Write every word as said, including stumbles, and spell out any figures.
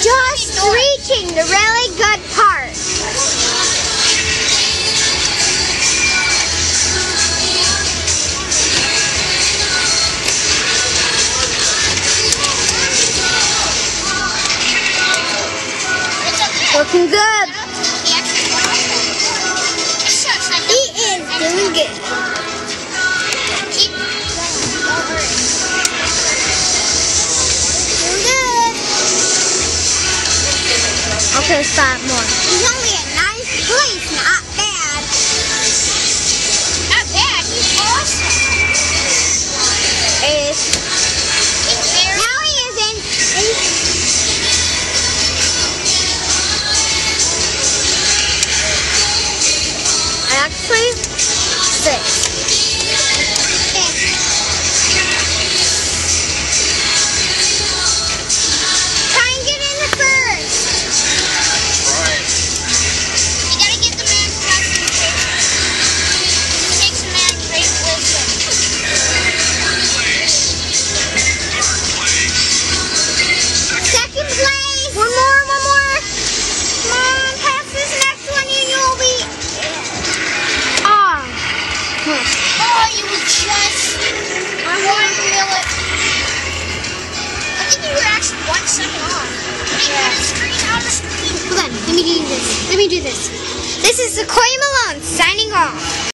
just reaching the really good part. Looking good. He is doing good. Doing good. Okay, stop more. He's only a nice place, not bad. Not bad, he's awesome. Is. No, he isn't. He's Actually, six. Six. Try and get in the first. Right. You gotta get the man concentration. It takes a man great wisdom. Second place. One more, one more. Come on, pass this next one and you'll be. Oh, you were just one minute. I think you were actually one second off. Yeah. Screen out of screen. Hold on, let me do this. Let me do this. This is Sequoia Malone signing.